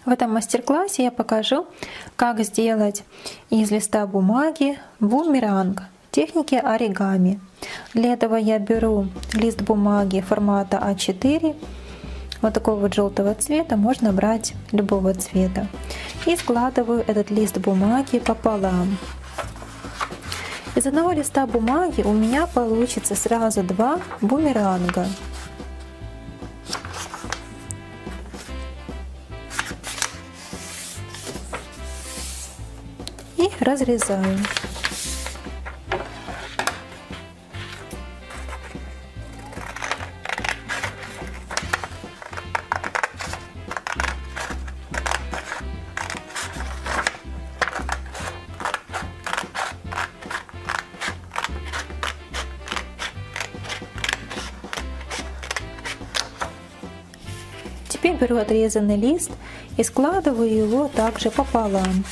В этом мастер-классе я покажу, как сделать из листа бумаги бумеранг техники оригами. Для этого я беру лист бумаги формата А4, вот такого вот желтого цвета, можно брать любого цвета, и складываю этот лист бумаги пополам. Из одного листа бумаги у меня получится сразу два бумеранга. И разрезаю. Теперь беру отрезанный лист и складываю его также пополам.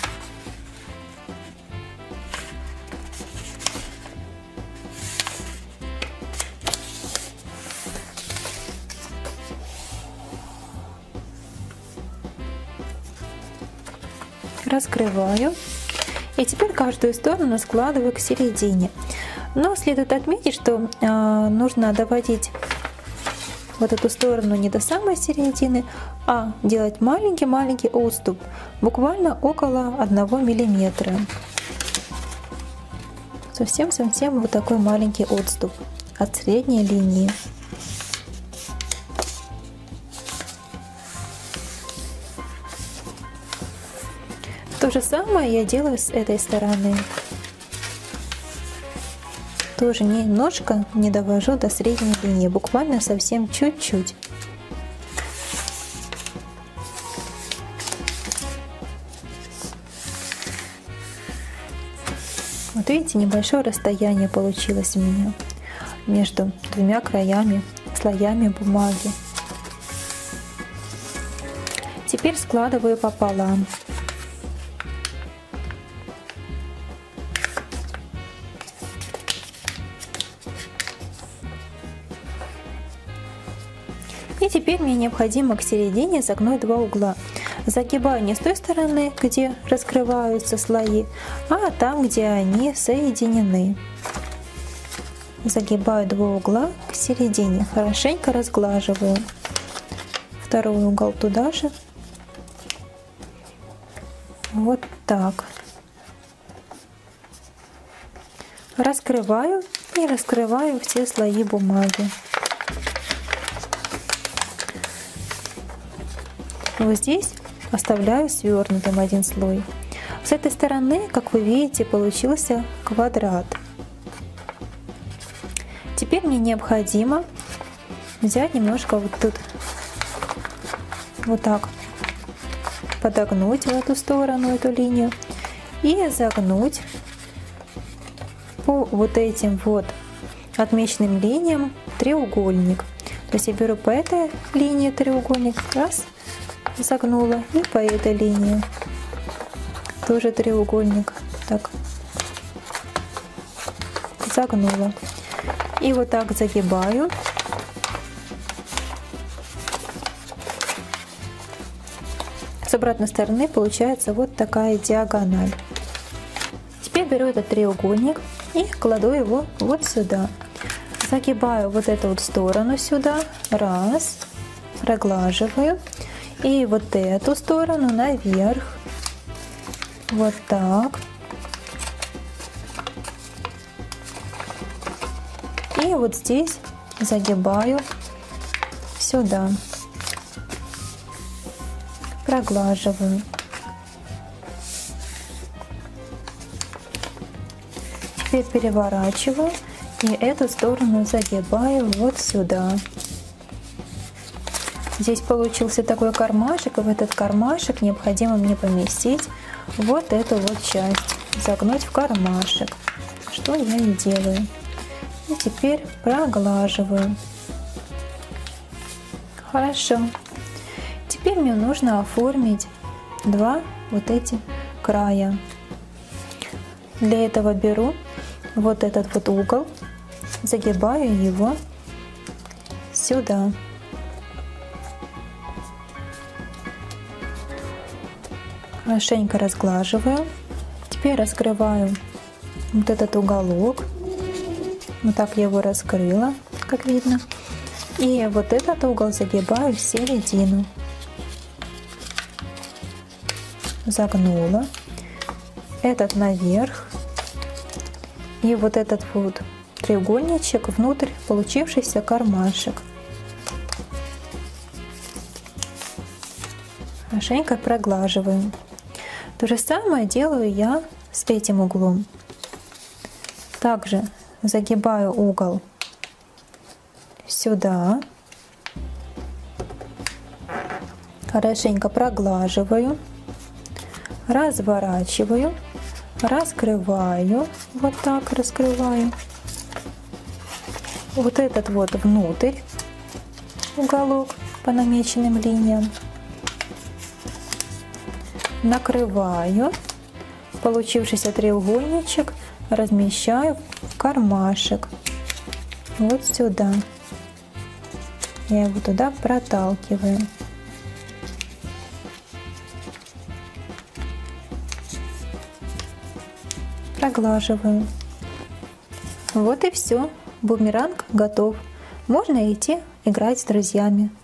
Раскрываю. И теперь каждую сторону складываю к середине. Но следует отметить, что нужно доводить вот эту сторону не до самой середины, а делать маленький-маленький отступ, буквально около 1 миллиметра. Совсем вот такой маленький отступ от средней линии. То же самое я делаю с этой стороны. Тоже немножко не довожу до средней линии, буквально совсем чуть-чуть. Вот видите, небольшое расстояние получилось у меня между двумя слоями бумаги. Теперь складываю пополам. И теперь мне необходимо к середине загнуть два угла. Загибаю не с той стороны, где раскрываются слои, а там, где они соединены. Загибаю два угла к середине, хорошенько разглаживаю. Второй угол туда же. Вот так. Раскрываю и раскрываю все слои бумаги. Вот здесь оставляю свернутым один слой. С этой стороны, как вы видите, получился квадрат. Теперь мне необходимо взять немножко вот тут, вот так, подогнуть в эту сторону, эту линию, и загнуть по вот этим вот отмеченным линиям треугольник. То есть я беру по этой линии треугольник, раз, загнула, и по этой линии тоже треугольник, так, загнула, и вот так загибаю. С обратной стороны получается вот такая диагональ. Теперь беру этот треугольник и кладу его вот сюда, загибаю вот эту вот сторону сюда, раз, проглаживаю. И вот эту сторону наверх, вот так. И вот здесь загибаю сюда, проглаживаю. Теперь переворачиваю и эту сторону загибаю вот сюда. Здесь получился такой кармашек, и в этот кармашек необходимо мне поместить вот эту вот часть, загнуть в кармашек, что я и делаю. И теперь проглаживаю. Хорошо. Теперь мне нужно оформить два вот эти края. Для этого беру вот этот вот угол, загибаю его сюда. Хорошенько разглаживаю. Теперь раскрываю вот этот уголок. Вот так я его раскрыла, как видно. И вот этот угол загибаю в середину. Загнула. Этот наверх. И вот этот вот треугольничек внутрь получившийся кармашек. Хорошенько проглаживаю. То же самое делаю я с этим углом. Также загибаю угол сюда. Хорошенько проглаживаю. Разворачиваю. Раскрываю. Вот так раскрываю. Вот этот вот внутрь уголок по намеченным линиям. Накрываю. Получившийся треугольничек размещаю в кармашек. Вот сюда. Я его туда проталкиваю. Проглаживаю. Вот и все. Бумеранг готов. Можно идти играть с друзьями.